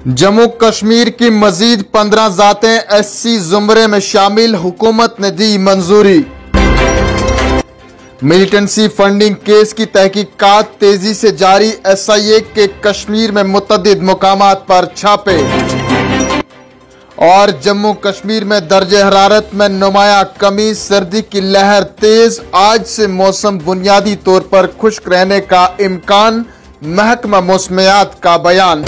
जम्मू कश्मीर की मजीद 15 ज़ातें एससी जुमरे में शामिल, हुकूमत ने दी मंजूरी। मिलिटेंसी फंडिंग केस की तहकीकात तेजी से जारी, एसआईए के कश्मीर में मुतअद्दिद मुकामात पर छापे। और जम्मू कश्मीर में दर्जे हरारत में नुमाया कमी, सर्दी की लहर तेज, आज से मौसम बुनियादी तौर पर खुश्क रहने का इम्कान, महकमा मौसमियात का बयान।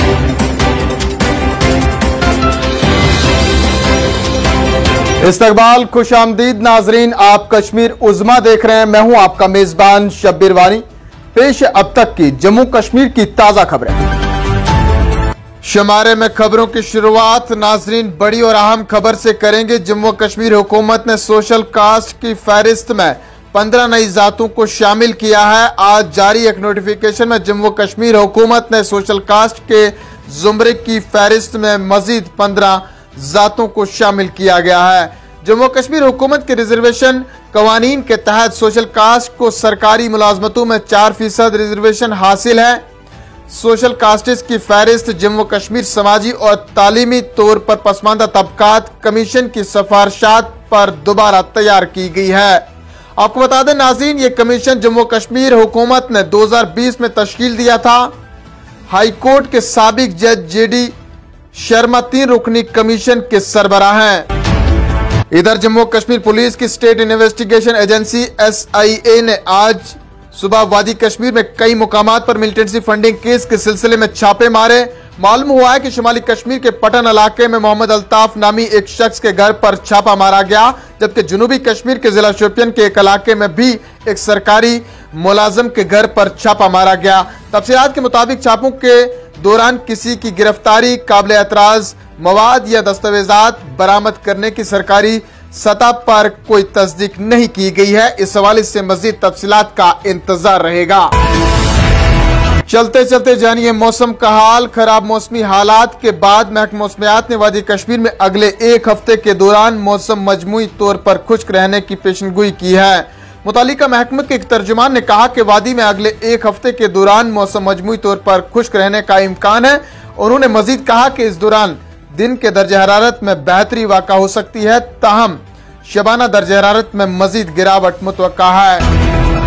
इस्तकबाल, खुशामदीद नाजरीन, आप कश्मीर उज़्मा देख रहे हैं। मैं हूं आपका मेजबान शब्बीर वानी। पेश अब तक की जम्मू कश्मीर की ताजा खबरें। शुमारे में खबरों की शुरुआत नाजरीन बड़ी और अहम खबर से करेंगे। जम्मू कश्मीर हुकूमत ने सोशल कास्ट की फहरिस्त में 15 नई जातों को शामिल किया है। आज जारी एक नोटिफिकेशन में जम्मू कश्मीर हुकूमत ने सोशल कास्ट के जुमरे की फहरिस्त में मजीद 15 जातों को शामिल किया गया है। जम्मू कश्मीर हुकूमत के रिजर्वेशन कवानीन के तहत सोशल कास्ट को सरकारी मुलाजमतों में 4% रिजर्वेशन हासिल है। सोशल कास्टिस की फहरिस्त जम्मू कश्मीर समाजी और तालीमी तौर पर पसमानदा तबकात कमीशन की सिफारिशात पर दोबारा तैयार की गई है। आपको बता दें नाज़रीन, ये कमीशन जम्मू कश्मीर हुकूमत ने 2020 में तश्कील दिया था। हाई कोर्ट के साबिक जज जेडी शर्मा 3 रुकनी कमीशन के सरबराह हैं। इधर जम्मू कश्मीर पुलिस की स्टेट इन्वेस्टिगेशन एजेंसी एसआईए ने आज सुबह वादी कश्मीर में कई मुकामात पर मिलिटेंसी फंडिंग केस के सिलसिले में छापे मारे। मालूम हुआ है कि शुमाली कश्मीर के पटन इलाके में मोहम्मद अल्ताफ नामी एक शख्स के घर पर छापा मारा गया, जबकि जनूबी कश्मीर के जिला शोपियन के एक इलाके में भी एक सरकारी मुलाजम के घर पर छापा मारा गया। तफसीलात के मुताबिक छापों के दौरान किसी की गिरफ्तारी, काबिल एतराज मवाद या दस्तावेजात बरामद करने की सरकारी सतह पर कोई तस्दीक नहीं की गई है। इस हवाले से मजीद तफसीलात का इंतजार रहेगा। चलते चलते जानिए मौसम का हाल। खराब मौसमी हालात के बाद महकमा मौसमियात ने वादी कश्मीर में अगले एक हफ्ते के दौरान मौसम मजमूई तौर पर खुश्क रहने की पेशनगोई की है। मुतालिका महकमे के एक तर्जुमान ने कहा कि वादी में अगले एक हफ्ते के दौरान मौसम मजमूई तौर पर खुश्क रहने का इम्कान है। उन्होंने मजीद कहा कि इस दौरान दिन के दर्जे हरारत में बेहतरी वाक़ा हो सकती है, ताहम शबाना दर्जे हरारत में मजीद गिरावट मुतवक्का है।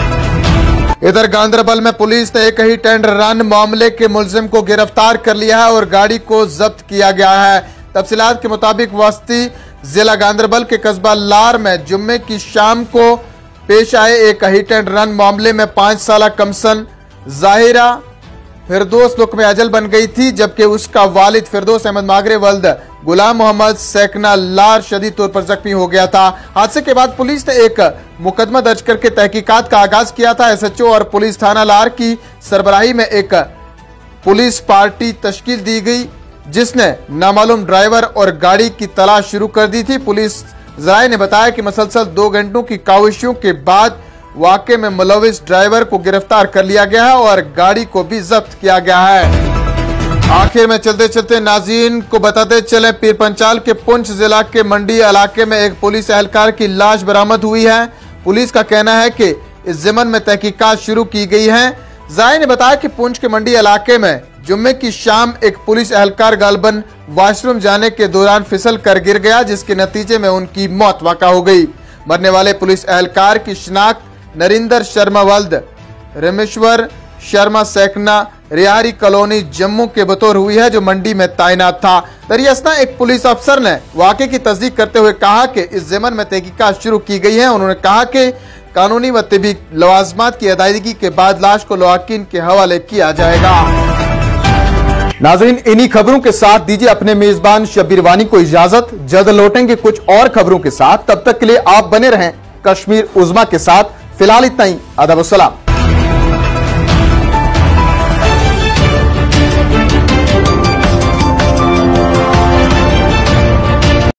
इधर गांदरबल में पुलिस ने एक ही टेंडर रन मामले के मुलजिम को गिरफ्तार कर लिया है और गाड़ी को जब्त किया गया है। तफसीलात के मुताबिक वस्ती जिला गांदरबल के कस्बा लार में जुम्मे की शाम को पेश आए एक हिट एंड रन मामले में 5 साल कमसन जाहिरा फिरदौस लुक्मे अजल बन गई थी, जबकि उसका वालिद फिरदौस अहमद मागरे वल्द गुलाम मोहम्मद सेकना लार शदीद तौर पर जख्मी हो गया था। हादसे के बाद पुलिस ने एक मुकदमा दर्ज करके तहकीकात का आगाज किया था। एसएचओ और पुलिस थाना लार की सरबराही में एक पुलिस पार्टी तश्कील दी गई, जिसने नामालूम ड्राइवर और गाड़ी की तलाश शुरू कर दी थी। पुलिस ज़राए ने बताया कि मुसलसल 2 घंटों की काविशों के बाद वाक़े में मुलविस ड्राइवर को गिरफ्तार कर लिया गया है और गाड़ी को भी जब्त किया गया है। आखिर में चलते चलते नाज़रीन को बताते चले, पीर पंचाल के पुंछ जिला के मंडी इलाके में एक पुलिस एहलकार की लाश बरामद हुई है। पुलिस का कहना है कि इस ज़िमन में तहकीकात शुरू की गई है। ज़राए ने बताया कि पुंछ के मंडी इलाके में जुम्मे की शाम एक पुलिस एहलकार गालबन वॉशरूम जाने के दौरान फिसल कर गिर गया, जिसके नतीजे में उनकी मौत वाक़ा हो गई। मरने वाले पुलिस एहलकार की शिनाख्त नरिंदर शर्मा वल्द रमेश्वर शर्मा सेकना रियारी कॉलोनी जम्मू के बतौर हुई है, जो मंडी में तैनात था। दरियासना एक पुलिस अफसर ने वाक़े की तस्दीक करते हुए कहा कि इस ज़िमन में तहकीकात शुरू की गई है। उन्होंने कहा कि कानूनी व तिबी लवाजमात की अदायगी के बाद लाश को लवाकिन के हवाले किया जाएगा। नाज़रीन, इन्हीं खबरों के साथ दीजिए अपने मेजबान शब्बीर वानी को इजाजत। जल्द लौटेंगे कुछ और खबरों के साथ। तब तक के लिए आप बने रहें कश्मीर उज़्मा के साथ। फिलहाल इतना ही। अदब सलाम।